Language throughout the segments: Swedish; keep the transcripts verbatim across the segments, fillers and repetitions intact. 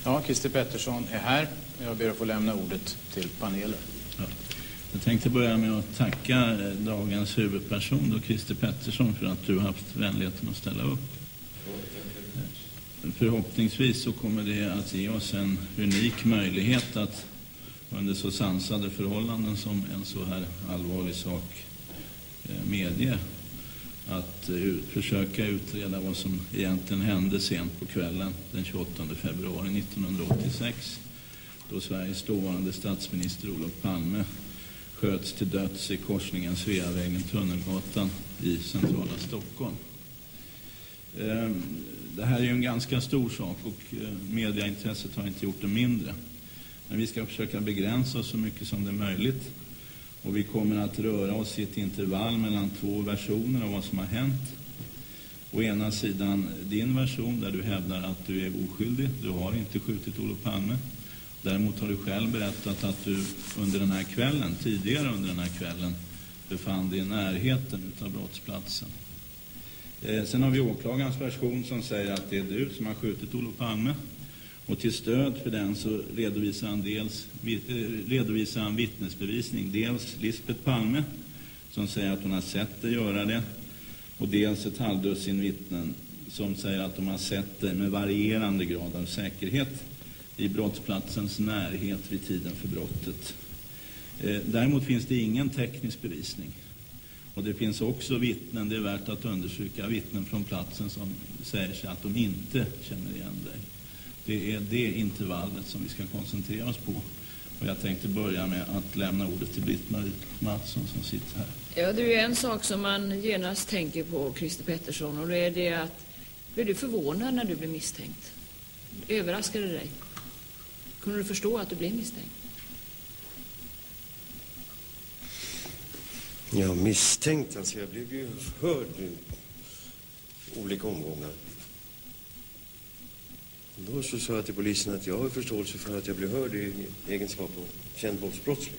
Ja, Christer Pettersson är här. Jag ber att få lämna ordet till panelen. Ja. Jag tänkte börja med att tacka dagens huvudperson, då Christer Pettersson, för att du har haft vänligheten att ställa upp. Förhoppningsvis så kommer det att ge oss en unik möjlighet att under så sansade förhållanden som en så här allvarlig sak medger att ut, försöka utreda vad som egentligen hände sent på kvällen den tjugoåttonde februari nittonhundraåttiosex, då Sveriges dåvarande statsminister Olof Palme sköts till döds i korsningen Sveavägen Tunnelgatan i centrala Stockholm. Det här är ju en ganska stor sak och mediaintresset har inte gjort det mindre. Men vi ska försöka begränsa oss så mycket som det är möjligt. Och vi kommer att röra oss i ett intervall mellan två versioner av vad som har hänt. Å ena sidan din version där du hävdar att du är oskyldig. Du har inte skjutit Olof Palme. Däremot har du själv berättat att du under den här kvällen, tidigare under den här kvällen, befann dig i närheten av brottsplatsen. Eh, sen har vi åklagarens version som säger att det är du som har skjutit Olof Palme. Och till stöd för den så redovisar han, dels, redovisar han vittnesbevisning. Dels Lisbeth Palme som säger att hon har sett dig göra det. Och dels ett halvdussin vittnen som säger att de har sett dig med varierande grad av säkerhet i brottsplatsens närhet vid tiden för brottet. Eh, däremot finns det ingen teknisk bevisning. Och det finns också vittnen, det är värt att undersöka, vittnen från platsen som säger sig att de inte känner igen dig. Det är det intervallet som vi ska koncentrera oss på. Och jag tänkte börja med att lämna ordet till Britt-Marie Mattsson som sitter här. Ja, det är ju en sak som man genast tänker på, Christer Pettersson, och det är det att blev du förvånad när du blev misstänkt? Överraskade det dig? Kunde du förstå att du blev misstänkt? Ja, misstänkt. Alltså jag blev ju hörd i olika omgångar. Då så sa jag till polisen att jag har förståelse för att jag blev hörd i egenskap av känd våldsbrottsling.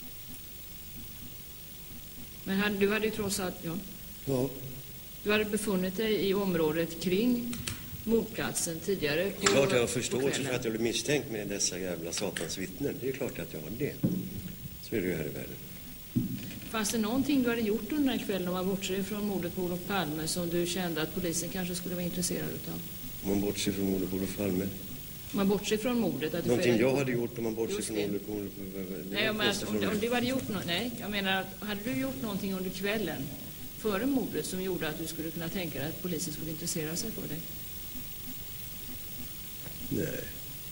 Men hade, du hade ju trots allt, ja. Ja. Du hade befunnit dig i området kring mordplatsen tidigare. Det är klart jag har förståelse för att jag blev misstänkt med dessa jävla satans vittnen. Det är klart att jag har det. Så är det ju här i världen. Fanns det någonting du hade gjort under den här kvällen om man bortser från mordet på Olof Palme som du kände att polisen kanske skulle vara intresserad utav? Om man bortser från mordet på Olof Palme? Om man bortser från mordet? Att någonting du jag hade gjort om man bortser från Olof Palme? Nej, jag menar, om, om du hade gjort något, nej, jag menar, hade du gjort någonting under kvällen före mordet som gjorde att du skulle kunna tänka dig att polisen skulle intressera sig för dig? Nej.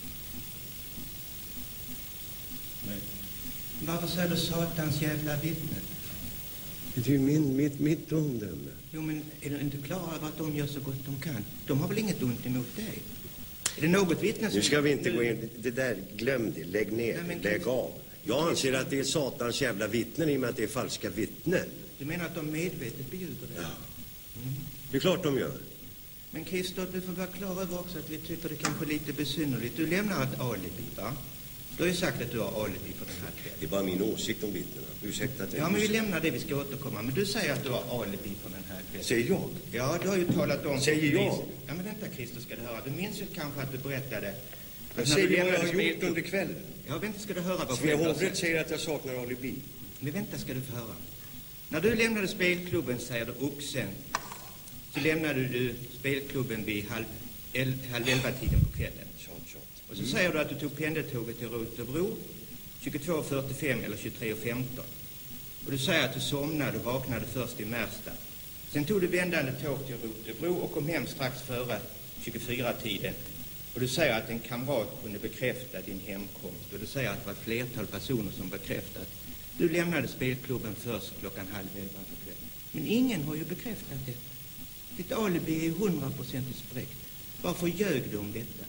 Nej. Varför säger du satans jävla vittnen? Det är ju min, mitt, mitt omdöme. Jo, men är du inte klar över att de gör så gott de kan? De har väl inget ont emot dig? Är det något vittne som... Nu ska vi inte gå in... Det där, glöm det. Lägg ner. Nej, lägg av. Jag anser att det är satans jävla vittnen i och med att det är falska vittnen. Du menar att de medvetet bjuder det? Ja. Mm. Det är klart de gör. Men Christer, du får vara klar över också att vi tycker det kanske är lite besynnerligt. Du lämnar ett alibi, va? Du har ju sagt att du har alibi för den här kvällen. Det är bara min åsikt om vittnena. Ursäkta att jag... Ja, men vi lämnar det, vi ska återkomma. Men du säger att du har alibi för den här kvällen. Säger jag? Ja, du har ju talat om... Säger jag? Ja, men vänta Christer, ska du höra. Du minns ju kanske att du berättade... Jag säger vad jag har gjort under kvällen. Ja, vänta ska du höra vad... Svea hovrätt säger att jag saknar alibi. Men vänta ska du få höra. När du lämnade spelklubben, säger du Oxen, så lämnade du spelklubben vid halv, el, halv elva tiden på kvällen. Och så säger du att du tog pendeltåget till Rotebro tjugotvå fyrtiofem eller tjugotre femton. Och du säger att du somnade och vaknade först i Märsta. Sen tog du vändande tåg till Rotebro och kom hem strax före tjugofyra tiden. Och du säger att en kamrat kunde bekräfta din hemkomst. Och du säger att det var ett flertal personer som bekräftat. Du lämnade spelklubben först klockan halv elva på kvällen. Men ingen har ju bekräftat detta. Ditt alibi är hundra procent spräckt. Varför ljög du om detta?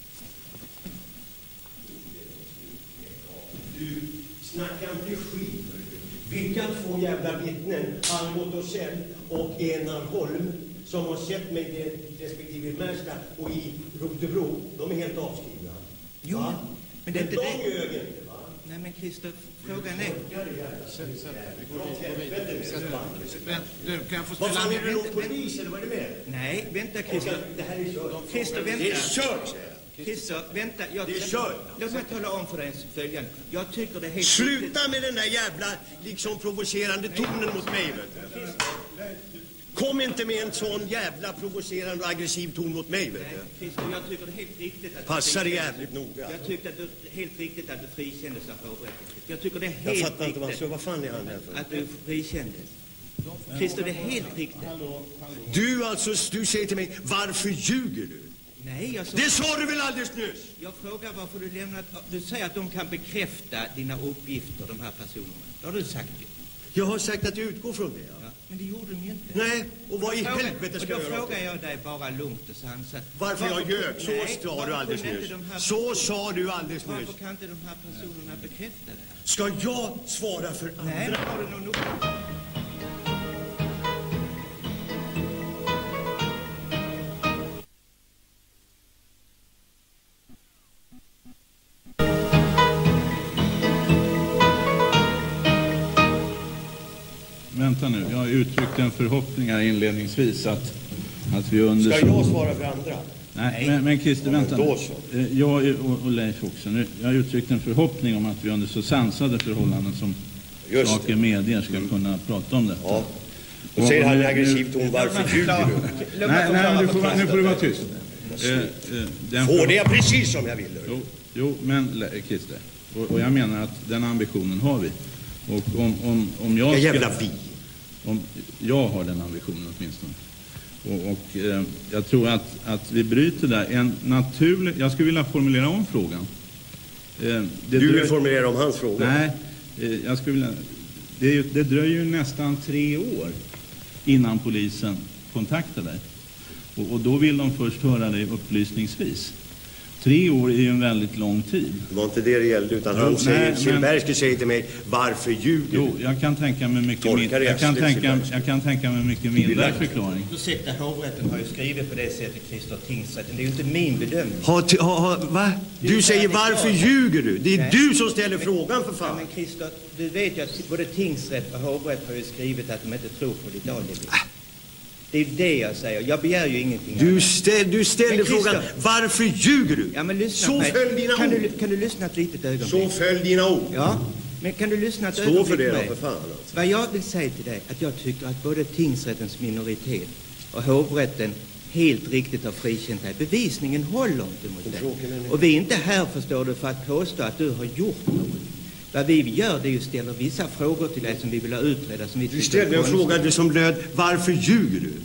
Du snackar inte skit. Vilka två jävla vittnen, Almot och Kjell och Enar Holm, som har sett mig i respektive Märsta och i Rotebro, de är helt avskrivna. Jo, va? Men det är inte de det. ljög inte, va? Nej, men Christer, frågan är... Du, kan jag få ställa... Vad är det någon polis eller vad är det med? Nej, vänta Christer. Det här är kört. Christer, vänta. Det är kört, säger jag. Christer, vänta. Jag, Det är kört. Låt mig tala om för dig följande. Jag tycker det är helt... Sluta med den där jävla liksom provocerande tonen mot mig, vet du. Kom inte med en sån jävla provocerande och aggressiv ton mot mig, vet du. Christer, jag tycker det är helt riktigt att... Passar det jävligt noga. Jag tycker att det är helt riktigt att du frikändes av hovrätten. Jag tycker det är helt Jag riktigt... fattar inte vad, så vad fan är han här för? Att du frikändes. Christer, det är helt riktigt. Du alltså, du säger till mig, varför ljuger du? Nej, jag sa... Det sa du väl alldeles nyss? Jag frågar varför du lämnat... Du säger att de kan bekräfta dina uppgifter, de här personerna. Det har du sagt ju. Jag har sagt att jag utgår från det. Ja. Ja, men det gjorde de ju inte. Nej, och vad i Fråga, helvete ska och jag då göra? frågar jag dig bara lugnt och sansat. Varför jag ljög? Så Nej, sa du alldeles kunde nyss. inte de här Så personerna- sa du alldeles nyss. Varför kan inte de här personerna bekräfta det här? Ska jag svara för andra? Nej, men har du någon uppgift? Vänta nu, jag har uttryckt en förhoppning här inledningsvis att, att vi under... Ska jag svara för andra? Nej, men, men Christer, Ja, vänta men då nu. så. Eh, Jag och, och Leif också. Nu, jag har uttryckt en förhoppning om att vi under så sansade förhållanden som Just saker det. medier ska kunna prata om detta. Ja. Och säger han i aggressiv ton, varför ljuger du? Nej, nej, nu får, nu får du vara tyst. Eh, eh, den Får för- det jag precis som jag vill. Jo, jo men Le- Christer, och, och jag menar att den ambitionen har vi. Och om, om, om jag Vilka ska- jävla vi. Om jag har den ambitionen åtminstone. Och, och eh, jag tror att, att vi bryter där. En naturlig, jag skulle vilja formulera om frågan. Eh, det Du vill dröj- formulera om hans fråga? Nej, eh, jag skulle vilja, det, är ju- det dröjer ju nästan tre år innan polisen kontaktar dig. Och, och då vill de först höra dig upplysningsvis. Tre år är ju en väldigt lång tid. Det var inte det det gällde, utan han Jo, säger, nej, men- Silbersky säger till mig, varför ljuger Jo, du? jag kan tänka mig mycket Torkar mindre. i Jag kan arslet, tänka, Silbersky. jag kan tänka mig mycket mindre förklaring. Ursäkta, hovrätten har ju skrivit på det sättet, Christer, tingsrätten. Det är ju inte min bedömning. Ha, t- ha, ha, va? Du säger, varför ljuger du? Det är Nej. du som ställer frågan, för Ja, fan. men Christer, du vet ju att både tingsrätt och hovrätt har ju skrivit att de inte tror på ditt alibi. Det är det jag säger. Jag begär ju ingenting Du, annat. ställ, du ställer Men Christer- frågan, varför ljuger du? Ja, men lyssna Så på mig. följ dina kan ord. du, kan du lyssna ett litet ögonblick? Så följ dina ord. Ja, men kan du lyssna ett Stå ögonblick för det på då, mig? för fan. Alltså. Vad jag vill säga till dig, att jag tycker att både tingsrättens minoritet och hovrätten helt riktigt har frikänt dig. Bevisningen håller inte mot dig. Och vi är inte här, förstår du, för att påstå att du har gjort något. Vad vi gör, det är ju att ställa vissa frågor till dig som vi vill ha utredda. Som vi Du tycker ställde är en konstiga. fråga som löd, varför ljuger du?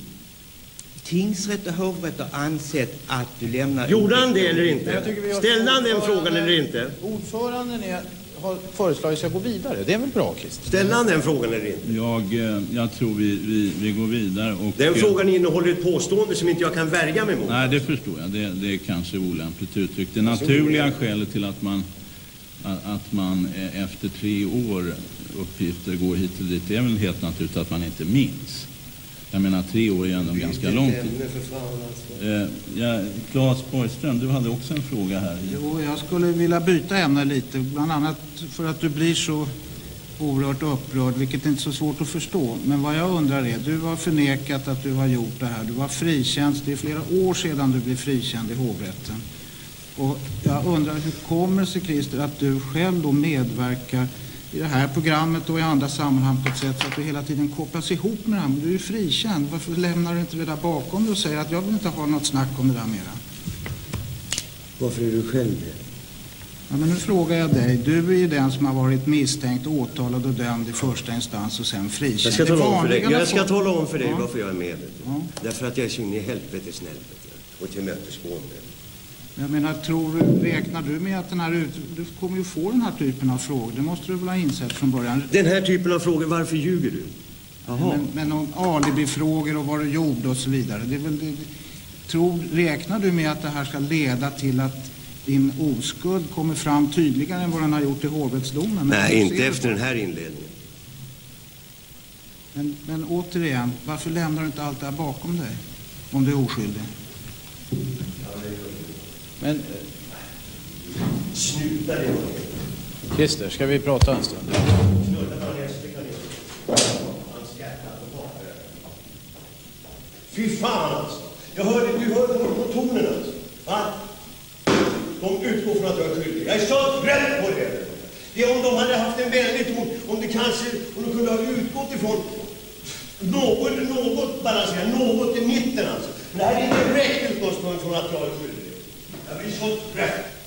Tingsrätt och hovrätt har ansett att du lämnar... Gjorde han det eller Jag inte? tycker vi har- Ställde han den frågan eller inte? Ordföranden är, har föreslagit att gå vidare. Det är väl bra, Christer? Ställde han den frågan eller inte? Jag, eh, jag tror vi, vi, vi går vidare. Och, Den eh, frågan innehåller ett påstående som inte jag kan värja mig mot. Nej, det förstår jag. Det, det är kanske olämpligt uttryckt. Det naturliga skälet till att man, att att man eh, efter tre år uppgifter går hit och dit, det är väl helt naturligt att man inte minns. Jag menar, tre år är ändå en ganska lång tid. För fan, alltså. Eh, ja, Claes Borgström, du hade också en fråga här. Jo, jag skulle vilja byta ämne lite, bland annat för att du blir så oerhört upprörd, vilket är inte så svårt att förstå. Men vad jag undrar är, du har förnekat att du har gjort det här. Du var frikänd, det är flera år sedan du blev frikänd i hovrätten. Och jag undrar, hur kommer det sig, Christer, att du själv då medverkar i det här programmet och i andra sammanhang på ett sätt så att du hela tiden kopplas ihop med det här? Men du är ju frikänd. Varför lämnar du inte det där bakom dig och säger att jag vill inte ha något snack om det där mera? Varför är du själv det? Ja, men nu frågar jag dig. Du är ju den som har varit misstänkt, åtalad och dömd i första instans och sen frikänd. Jag ska tala om för dig, Det vanliga jag ska folk- tala om för dig Ja. varför jag är med. Vet du. Ja. Därför att jag är så in i helvete snäll, vet du. Och tillmötesgående. Jag menar, tror du, räknar du med att den här ut, du kommer ju få den här typen av frågor? Det måste du väl ha insett från början? Den här typen av frågor, varför ljuger du? Jaha. Men, men om alibifrågor och vad du gjorde och så vidare. Det är väl, det, tror, räknar du med att det här ska leda till att din oskuld kommer fram tydligare än vad den har gjort i hovrättsdomen? Men Nej, hur inte ser du efter på den här inledningen. Men, men återigen, varför lämnar du inte allt det här bakom dig? Om du är oskyldig. Men Sluta det. Christer, ska vi prata en stund? Fy fan alltså. Jag hörde, du hörde honom på tonen alltså. Va? de utgår från att jag är skyldig. Jag är så trött på det. Det är om de hade haft en vänlig ton, om det kanske, om de kunde ha utgått ifrån något, något balanserat, något i mitten alltså. Men det här är en direkt utgångspunkt från att jag är skyldig. Jag blir så trött.